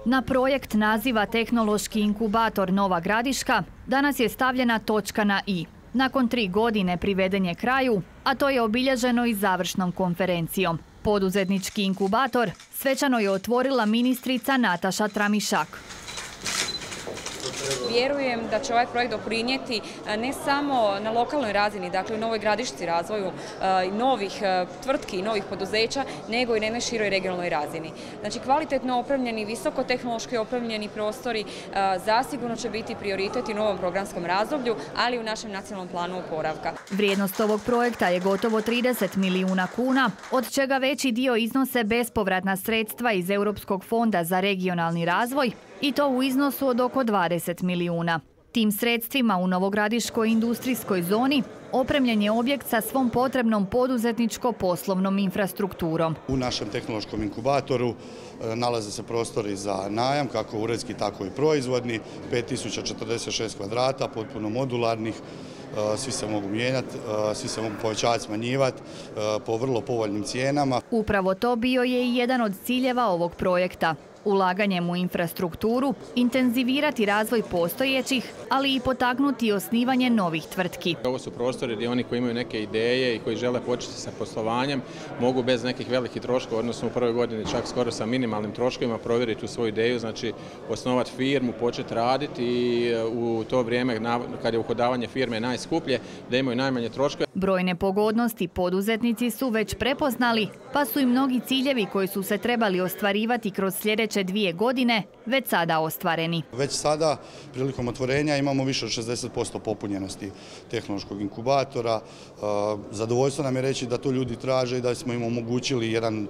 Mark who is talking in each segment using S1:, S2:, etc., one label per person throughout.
S1: Na projekt naziva Tehnološki inkubator Nova Gradiška danas je stavljena točka na i. Nakon 3 godine priveden je kraju, a to je obilježeno i završnom konferencijom. Poduzetnički inkubator svečano je otvorila ministrica Nataša Tramišak.
S2: Vjerujem da će ovaj projekt doprinijeti ne samo na lokalnoj razini, dakle u Novoj Gradišci razvoju novih tvrtki i novih poduzeća, nego i na jednoj široj regionalnoj razini. Znači kvalitetno opremljeni, visokotehnološki opremljeni prostori zasigurno će biti prioritet i u novom programskom razdoblju, ali i u našem nacionalnom planu oporavka.
S1: Vrijednost ovog projekta je gotovo 30 milijuna kuna, od čega veći dio iznose bespovratna sredstva iz Europskog fonda za regionalni razvoj, i to u iznosu od oko 20 milijuna. Tim sredstvima u Novogradiškoj industrijskoj zoni opremljen je objekt sa svom potrebnom poduzetničko-poslovnom infrastrukturom.
S3: U našem tehnološkom inkubatoru nalaze se prostori za najam, kako uredski, tako i proizvodni, 5046 kvadrata, potpuno modularnih, svi se mogu mijenjati, svi se mogu povećavati, smanjivati po vrlo povoljnim cijenama.
S1: Upravo to bio je i jedan od ciljeva ovog projekta. Ulaganjem u infrastrukturu, intenzivirati razvoj postojećih, ali i potaknuti osnivanje novih tvrtki.
S4: Ovo su prostori gdje oni koji imaju neke ideje i koji žele početi sa poslovanjem mogu bez nekih velikih troškova, odnosno u prvoj godini čak skoro sa minimalnim troškovima provjeriti tu svoju ideju, znači osnovati firmu, početi raditi i u to vrijeme kad je uhodavanje firme najskuplje, da imaju najmanje troškove.
S1: Brojne pogodnosti poduzetnici su već prepoznali, pa su i mnogi ciljevi koji su se trebali ostvarivati kroz sljedeće 2 godine već sada ostvareni.
S3: Već sada, prilikom otvorenja, imamo više od 60% popunjenosti tehnološkog inkubatora. Zadovoljstvo nam je reći da to ljudi traže i da smo im omogućili jedan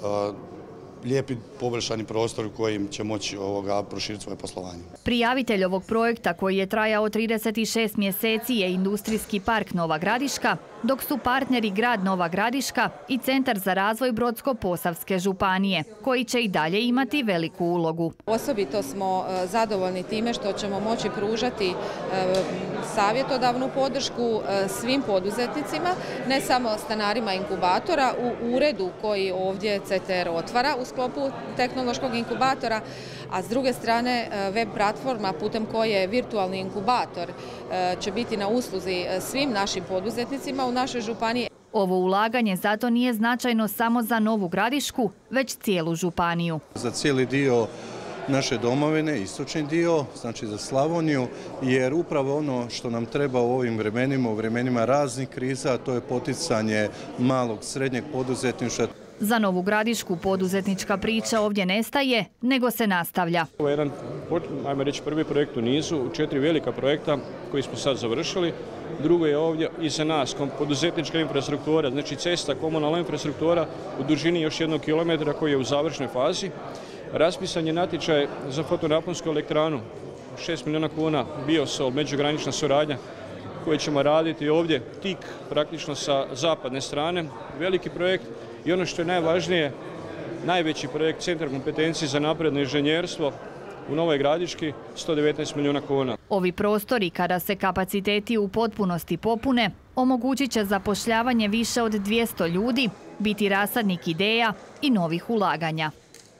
S3: lijepi poboljšani prostor u kojim će moći proširiti svoje poslovanje.
S1: Prijavitelj ovog projekta, koji je trajao 36 mjeseci, je Industrijski park Nova Gradiška, dok su partneri grad Nova Gradiška i Centar za razvoj Brodsko-posavske županije, koji će i dalje imati veliku ulogu.
S5: Osobito smo zadovoljni time što ćemo moći pružati savjetodavnu podršku svim poduzetnicima, ne samo stanarima inkubatora u uredu koji ovdje CTR otvara u sklopu tehnološkog inkubatora, a s druge strane web platforma putem koje virtualni inkubator će biti na usluzi svim našim poduzetnicima u našoj županiji.
S1: Ovo ulaganje zato nije značajno samo za Novu Gradišku, već cijelu županiju.
S6: Za cijeli dio naše domovine, istočni dio, znači za Slavoniju, jer upravo ono što nam treba u ovim vremenima, u vremenima raznih kriza, to je poticanje malog, srednjeg poduzetništva.
S1: Za Novu Gradišku poduzetnička priča ovdje nestaje, nego se nastavlja.
S7: Ovo je jedan, ajmo reći, prvi projekt u nizu, 4 velika projekta koji smo sad završili. Drugo je ovdje iza nas poduzetnička infrastruktura, znači cesta, komunalna infrastruktura u dužini još 1 kilometra koji je u završnoj fazi. Raspisan je natječaj za fotonaponsku elektranu, 6 milijuna kuna, Biosol, međugranična suradnja koju ćemo raditi ovdje, tik praktično sa zapadne strane. Veliki projekt i ono što je najvažnije, najveći projekt Centar kompetencije za napredno inženjerstvo u Novoj Gradiški, 119 milijuna kuna.
S1: Ovi prostori, kada se kapaciteti u potpunosti popune, omogućit će zapošljavanje više od 200 ljudi, biti rasadnik ideja i novih ulaganja.